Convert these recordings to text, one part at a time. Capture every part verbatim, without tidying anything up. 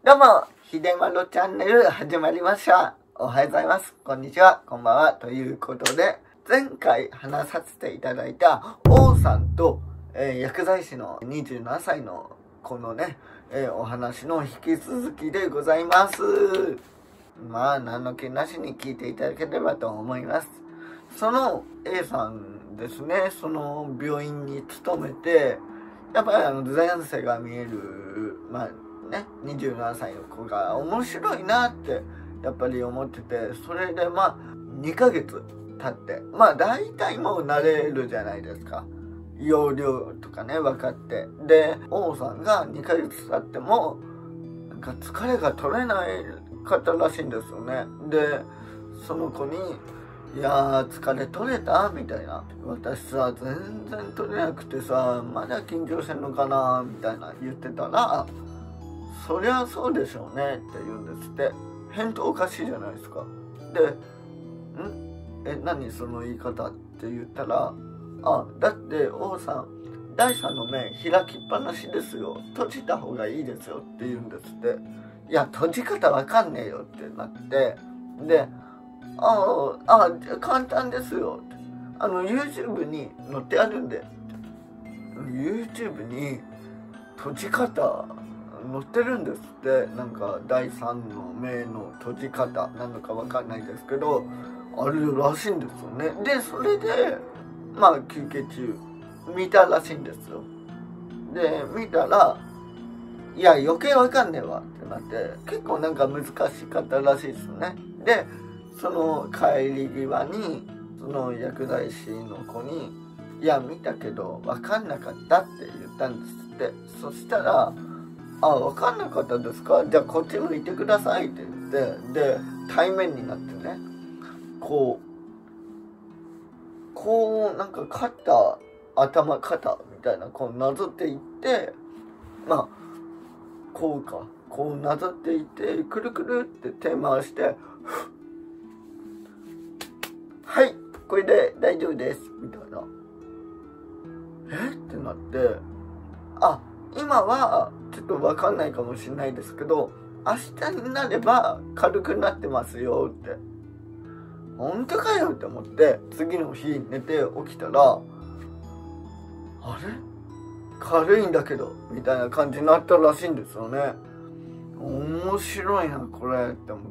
どうも、ひでまろチャンネル始まりました。おはようございます。こんにちは。こんばんは。ということで、前回話させていただいた王さんと、えー、薬剤師のにじゅうななさいのこのね、えー、お話の引き続きでございます。まあ、何の気なしに聞いていただければと思います。その A さんですね、その病院に勤めて、やっぱりあの前世が見える、まあ、ね、にじゅうななさいの子が面白いなってやっぱり思ってて、それでまあにかげつ経ってまあ大体もう慣れるじゃないですか。容量とかね分かって、で王さんがにかげつ経ってもなんか疲れが取れない方らしいんですよね。でその子に「いやー疲れ取れた?」みたいな「私さ全然取れなくてさまだ緊張してんのかな」みたいな言ってたら「そりゃそうでしょうね」って言うんですって。返答おかしいじゃないですか。で「んえ何その言い方」って言ったら「あだって王さんだいさんの目開きっぱなしですよ、閉じた方がいいですよ」って言うんですって。いや閉じ方わかんねえよってなって、で「ああ簡単ですよ」って「あの YouTube に載ってあるんで」YouTube に閉じ方載ってるんですって。なんかだいさんの目の閉じ方なのかわかんないですけどあるらしいんですよね。でそれでまあ休憩中見たらしいんですよ。で見たら「いや余計わかんねえわ」ってなって、結構なんか難しかったらしいですね。でその帰り際にその薬剤師の子に「いや見たけどわかんなかった」って言ったんですって。そしたら「あ、分かんなかったですか？じゃあこっち向いてください」って言って、で対面になってね、こうこうなんか肩頭肩みたいなこうなぞっていって、まあこうかこうなぞっていってくるくるって手回して「はいこれで大丈夫です」みたいな。えってなって、あ今はちょっと分かんないかもしれないですけど明日になれば軽くなってますよって。本当かよって思って、次の日寝て起きたら「あれ軽いんだけど」みたいな感じになったらしいんですよね。面白いなこれって思って、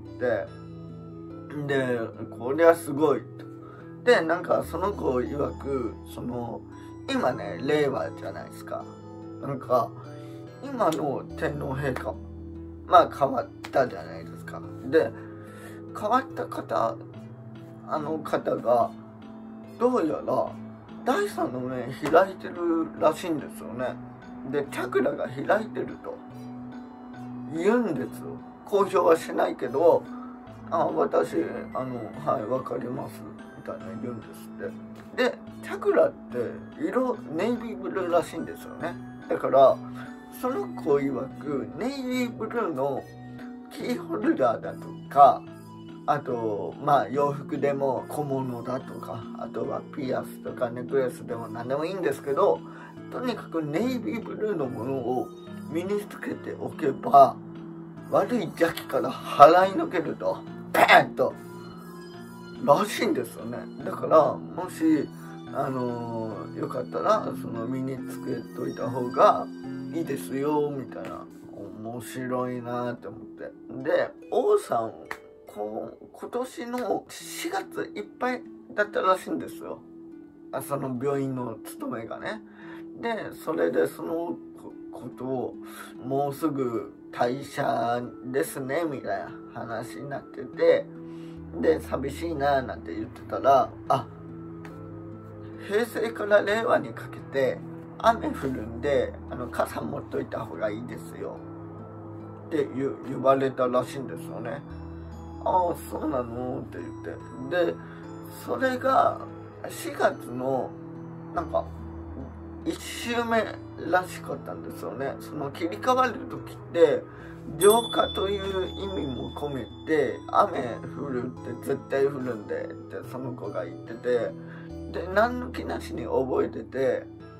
でこりゃすごいと。でなんかその子曰くその今ね令和じゃないですか。なんか今の天皇陛下まあ変わったじゃないですか。で変わった方あの方がどうやらだいさんの目開いてるらしいんですよね。でチャクラが開いてると言うんですよ。公表はしないけど「あ私あのはい分かります」みたいな言うんですって。でチャクラって色ネイビーブルーらしいんですよね。だからその子曰くネイビーブルーのキーホルダーだとか、あとまあ洋服でも小物だとか、あとはピアスとかネックレスでも何でもいいんですけど、とにかくネイビーブルーのものを身につけておけば悪い邪気から払いのけるとパーンとらしいんですよね。だからもしあのー、よかったらその身につけといた方がいいですよみたいな。面白いなって思って。で王さんこう今年のしがついっぱいだったらしいんですよ、その病院の勤めがね。でそれでそのことをもうすぐ退社ですねみたいな話になってて、で寂しいななんて言ってたら「あ平成から令和にかけて雨降るんであの傘持っといた方がいいですよ」って言, 言われたらしいんですよね。ああそうなのって言って、でそれがしがつのなんかいっ週目らしかったんですよね。その切り替わる時って浄化という意味も込めて雨降るって絶対降るんでってその子が言ってて、で何の気なしに覚えてて、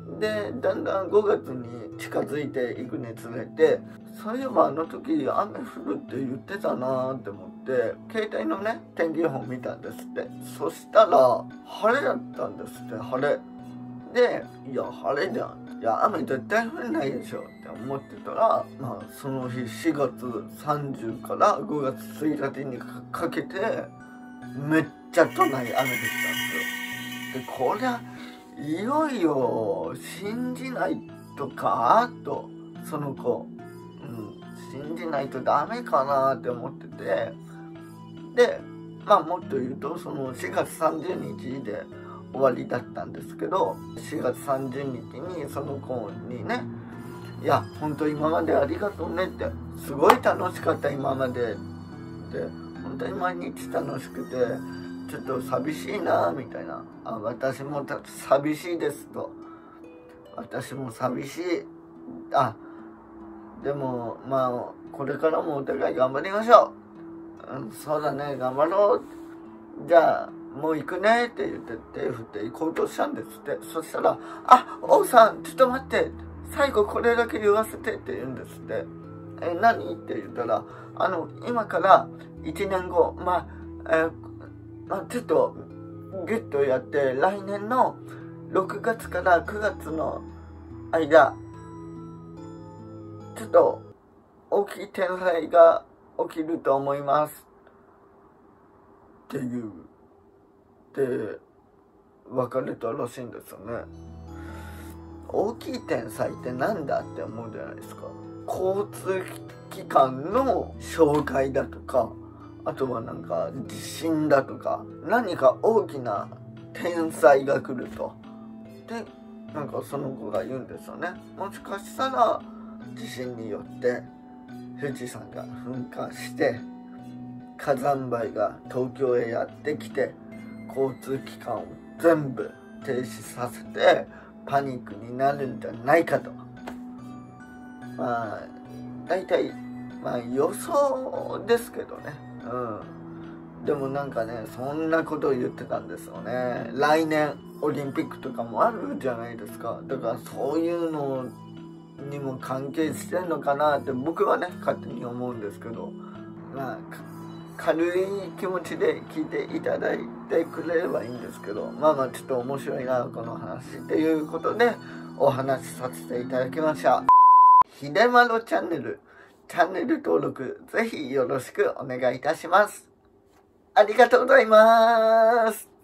でだんだんごがつに近づいていくにつれて、そういえばあの時雨降るって言ってたなーって思って携帯のね天気予報見たんですって。そしたら晴れだったんですって。晴れで、いや晴れじゃん、いや雨絶対降らないでしょって思ってたら、まあその日しがつさんじゅうからごがつついたちに か, かけてめっちゃ都内雨降ったんですよ。でこりゃいよいよ信じないとかと、その子、うん、信じないとダメかなって思ってて、でまあもっと言うとそのしがつさんじゅうにちで終わりだったんですけど、しがつさんじゅうにちにその子にね、いや本当今までありがとうねって、すごい楽しかった今までって、本当に毎日楽しくてちょっと寂しいなみたいな、あ私も寂しいですと、私も寂しい、あでもまあこれからもお互い頑張りましょう、うん、そうだね頑張ろう、じゃあもう行くねって言って手振って行こうとしたんですって。そしたら「あ王さんちょっと待って、最後これだけ言わせて」って言うんですって。え何って言ったら、あの今からいちねんご、まあ、えー、まあ、ちょっとギュッとやって来年のろくがつからくがつの間ちょっと大きい天災が起きると思いますっていうで別れたらしいんですよね。大きい天災ってなんだって思うじゃないですか。交通機関の障害だとか、あとはなんか地震だとか、何か大きな天災が来ると。でなんかその子が言うんですよね。もしかしたら地震によって富士山が噴火して火山灰が東京へやってきて交通機関を全部停止させてパニックになるんじゃないかと。まあ大体まあ予想ですけどね。うんでもなんかねそんなことを言ってたんですよね。来年オリンピックとかもあるじゃないですか。だからそういうのにも関係してんのかなって僕はね勝手に思うんですけど、まあ軽い気持ちで聞いていただいてくれればいいんですけど、まあまあちょっと面白いなこの話っていうことでお話しさせていただきました。ひでまろチャンネルチャンネル登録ぜひよろしくお願いいたします。ありがとうございます。